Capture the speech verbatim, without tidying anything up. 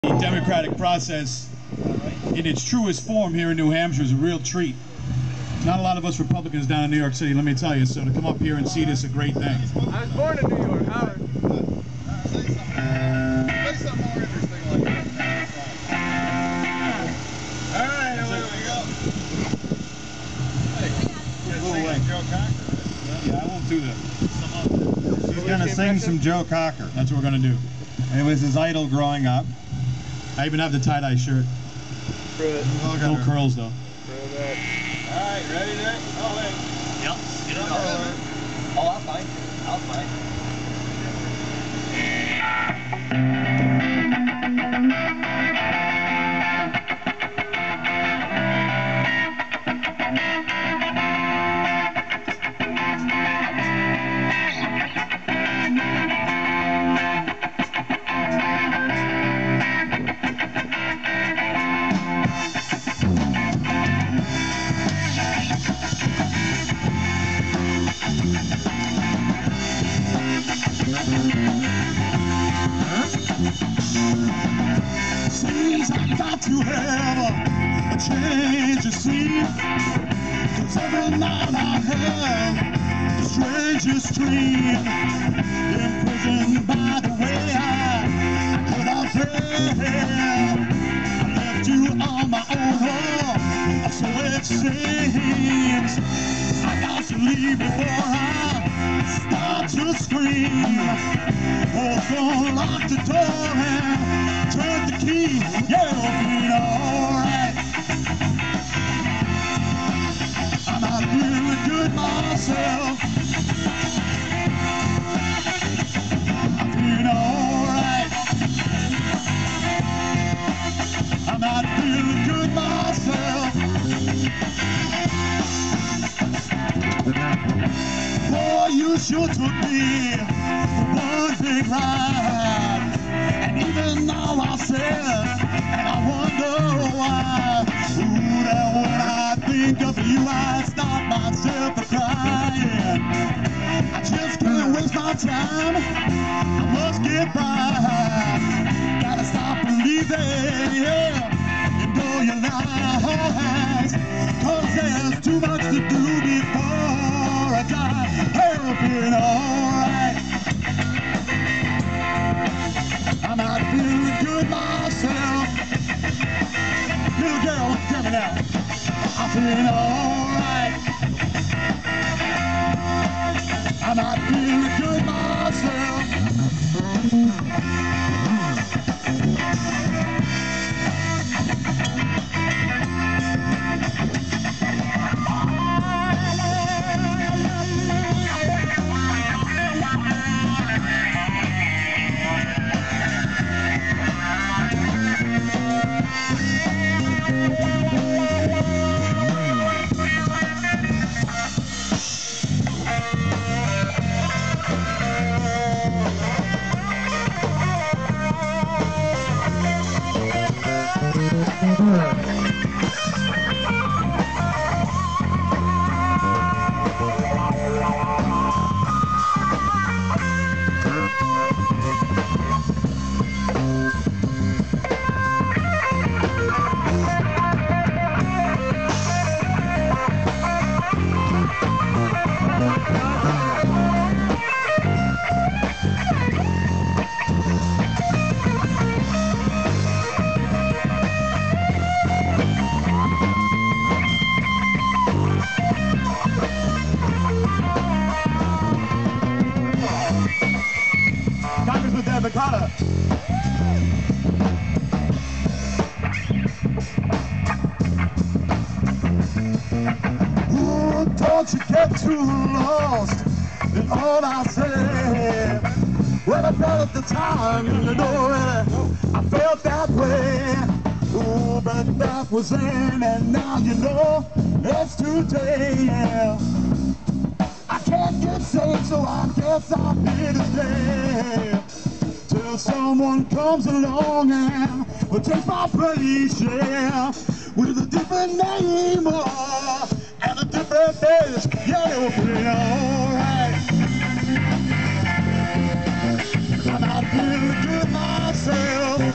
The democratic process in its truest form here in New Hampshire is a real treat. Not a lot of us Republicans down in New York City, let me tell you, so to come up here and see this is a great thing. I was born in New York, Howard. Say something more interesting like that. Alright, There we go. Hey, Go away. Joe Cocker. Yeah, I won't do that. He's going to sing some Joe Cocker. That's what we're going to do. It was his idol growing up. I even have the tie-dye shirt. Screw it. No curls, though. Screw that. Alright, ready there? Oh, wait. Yep, get it on. Oh, I'll fine. I'll fine. Seems I got to have a change of scene, 'cause every night I have the strangest dream, imprisoned by the way I could have failed. I left you on my own, oh, so it seems. I got to leave before I start to scream. Oh, so lock the door and turn the key, yeah, it'll be alright. I'm not feeling good myself. I'm feeling alright. I'm not feeling good myself. Boy, you sure took me for one big ride. And even now I said, and I wonder why. Ooh, that when I think of you, I stop myself from crying. I just can't waste my time. I must get by. Gotta stop believing, yeah, in all your lies. 'Cause there's too much to do before I die. I'll be alright. I'm not feeling good myself. Little girl, tell me now. I'm feeling alright. I'm not feeling good myself. McCotter. Ooh, don't you get too lost in all I said. Well, I felt at the time, you know, I felt that way. Ooh, but that was then, and now you know it's today. I can't get saved, so I guess I'm here to stay. Till someone comes along and will take my place, yeah, with a different name, oh, and a different face, yeah, it'll be alright. I'm not feeling good myself.